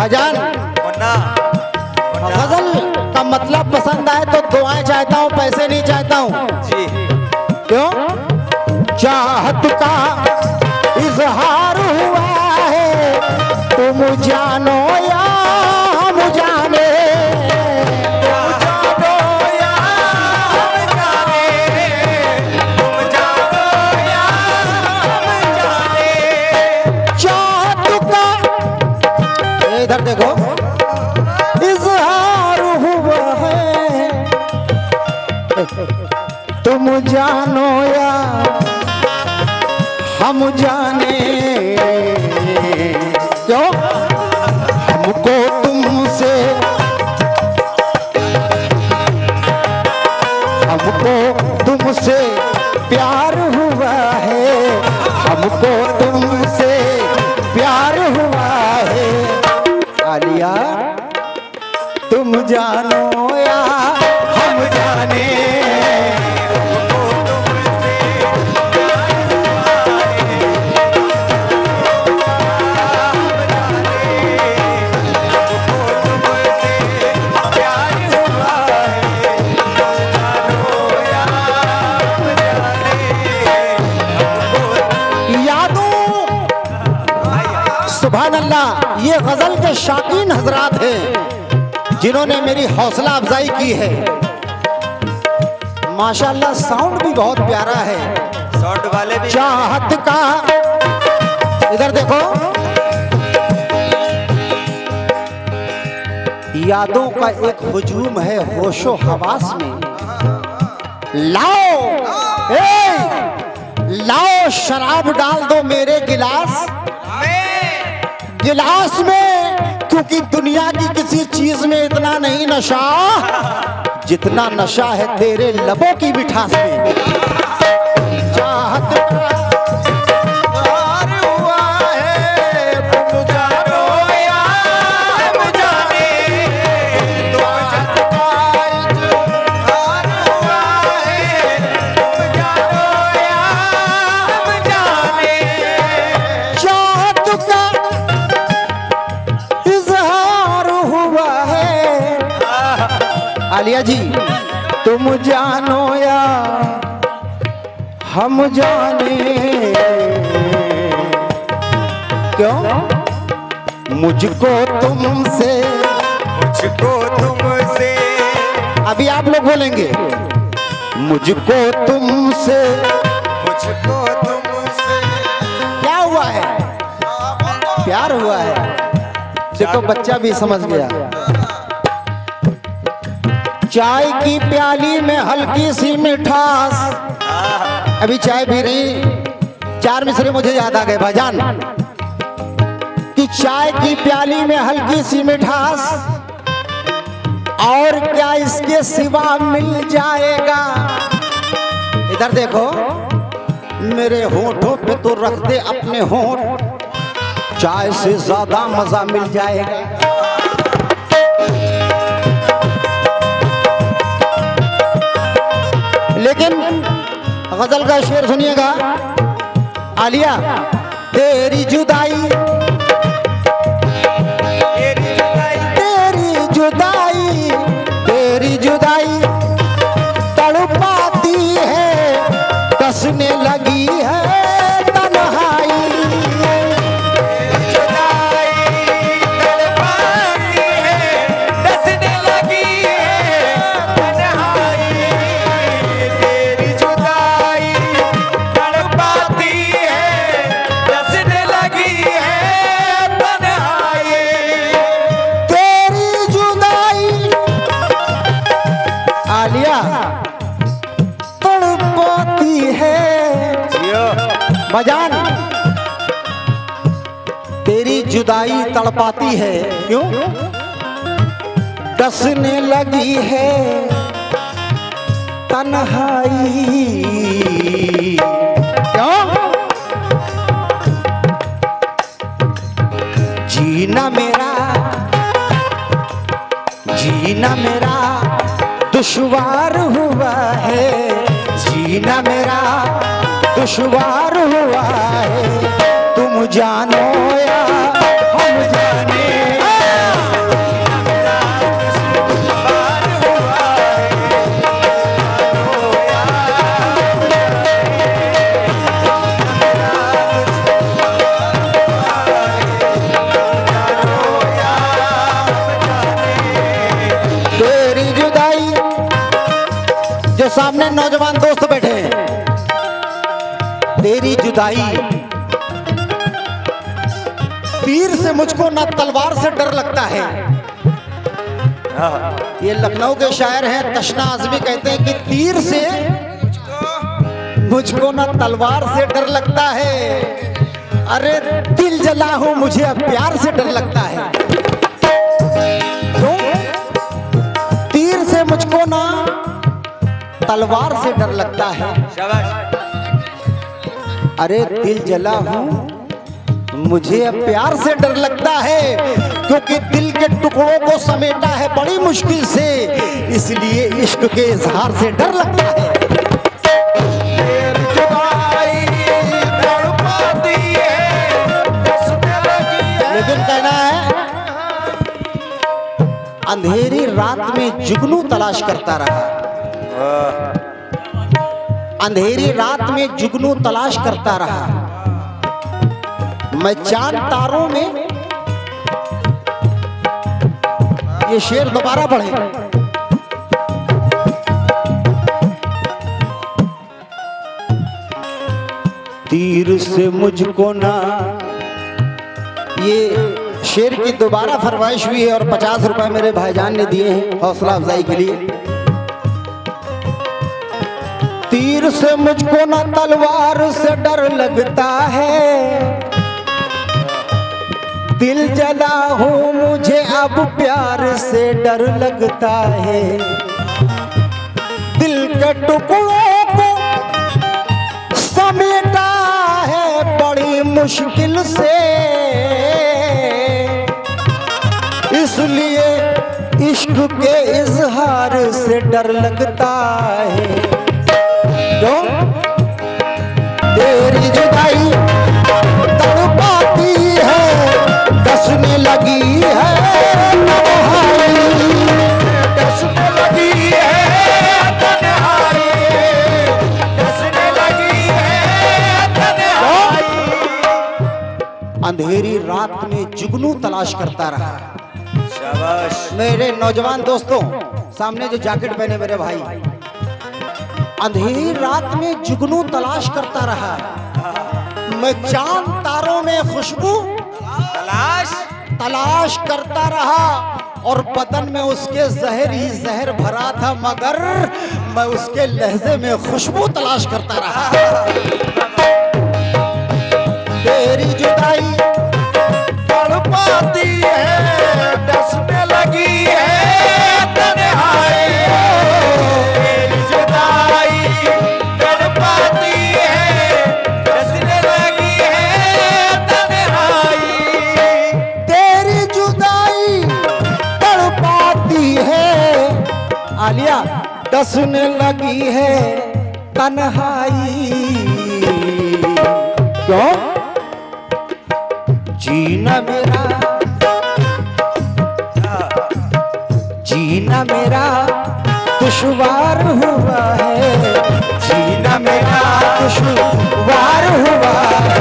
भाईजान गजल का मतलब पसंद आए तो दुआएं चाहता हूँ, पैसे नहीं चाहता हूँ जी। क्यों? चाहत का इजहार हुआ है, तुम जानो या हम जाने, तुम जानो या हम जाने, तुम जानो या हम जाने। चाहत का, इधर देखो, इजहार हुआ है, तुम जानो या हम जाने। क्यों? हमको तुमसे, हमको तुमसे प्यार हुआ है, हमको तुमसे प्यार हुआ है। आलिया तुम जानो या हम जाने, सुभान अल्लाह। ये गजल के शाकीन हजरात हैं जिन्होंने मेरी हौसला अफजाई की है। माशाअल्लाह साउंड भी बहुत प्यारा है, साउंड वाले भी। चाहत का, इधर देखो, यादों का एक हुजूम है होशो हवास में। लाओ लाओ शराब डाल दो मेरे गिलास गिलास में, क्योंकि दुनिया की किसी चीज में इतना नहीं नशा जितना नशा है तेरे लबों की मिठास में। चाहत हुआ है, तुम जानो या हम जाने, तुम जानो हुआ है, तुम जानो या हम जाने। चाहत का इजहार हुआ है, आलिया जी तुम जानो या हम जाने। क्यों? मुझको तुमसे, मुझको तुमसे, अभी आप लोग बोलेंगे, मुझको तुमसे, मुझको तुमसे क्या हुआ है? प्यार हुआ है। देखो बच्चा भी समझ गया। चाय की प्याली में हल्की सी मिठास, अभी चाय पी रही, चार मिसरे मुझे याद आ गए भाईजान, कि चाय की प्याली में हल्की सी मिठास, और क्या इसके सिवा मिल जाएगा। इधर देखो, मेरे होठों पे तो रख दे अपने होठ, चाय से ज्यादा मजा मिल जाएगा। लेकिन गजल का शेर सुनिएगा। आलिया तेरी जुदाई, तेरी जुदाई, तेरी जुदाई तड़पाती है, कसने लगी है तन्हाई। तड़पाती है बजान, तेरी जुदाई तड़पाती है, क्यों? डसने लगी है तन्हाई। क्यों? जीना मेरा, जीना मेरा दुश्वार हुआ है, जीना मेरा दुश्वार हुआ है। तुम जानो या हम जाने, सामने नौजवान दोस्त बैठे हैं। तेरी जुदाई, तीर से मुझको ना तलवार से डर लगता है। ये लखनऊ के शायर हैं तशना आजमी, कहते हैं कि तीर से मुझको ना तलवार से डर लगता है, अरे दिल जला हूं मुझे अब प्यार से डर लगता है। क्यों? तीर से मुझको ना तलवार से डर लगता है, अरे दिल जला हूं मुझे अब प्यार से डर लगता है, क्योंकि दिल के टुकड़ों को समेटा है बड़ी मुश्किल से, इसलिए इश्क के इजहार से डर लगता है। लेकिन कहना है अंधेरी रात में जुगनू तलाश करता रहा, अंधेरी रात में जुगनू तलाश करता रहा, मैं चांद तारों में। ये शेर दोबारा पढ़े। तीर से मुझको ना, ये शेर की दोबारा फरमाइश हुई है और 50 रुपए मेरे भाईजान ने दिए हैं हौसला अफजाई के लिए। तीर से मुझको ना तलवार से डर लगता है, दिल जला हूं मुझे अब प्यार से डर लगता है, दिल के टुकड़ों को समेटा है बड़ी मुश्किल से, इसलिए इश्क के इजहार से डर लगता है। क्यों? तेरी जुदाई तड़पाती है, डसने लगी है तन्हाई, डसने लगी है तन्हाई, डसने लगी है तन्हाई। अंधेरी रात में जुगनू तलाश करता रहा। शाबाश। मेरे नौजवान दोस्तों, सामने जो जैकेट पहने मेरे भाई, अंधेरी रात में जुगनू तलाश करता रहा, मैं चांद तारों में खुशबू तलाश करता रहा, और बदन में उसके जहर ही जहर भरा था, मगर मैं उसके लहजे में खुशबू तलाश करता रहा। तेरी जुदाई तड़पाती है, डसने लगी है तन्हाई, तेरी जुदाई तड़पाती है, डसने लगी है तन्हाई, तेरी जुदाई तड़पाती है, आलिया डसने लगी है तन्हाई। क्यों? जीना मेरा, जीना मेरा दुश्वार हुआ है, जीना मेरा दुश्वार हुआ